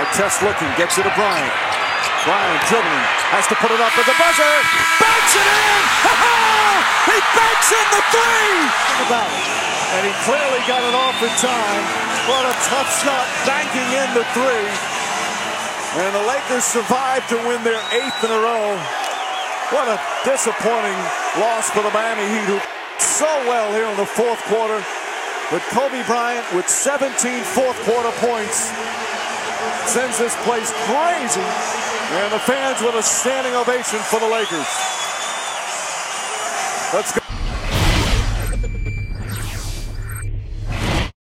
Artest looking, gets it to Bryant. Bryant dribbling, has to put it up with the buzzer. Banks it in! He banks in the three! And he clearly got it off in time. What a tough shot, banking in the three. And the Lakers survived to win their 8th in a row. What a disappointing loss for the Miami Heat, who so well here in the 4th quarter. But Kobe Bryant with 17 4th-quarter points sends this place crazy. And the fans with a standing ovation for the Lakers. Let's go.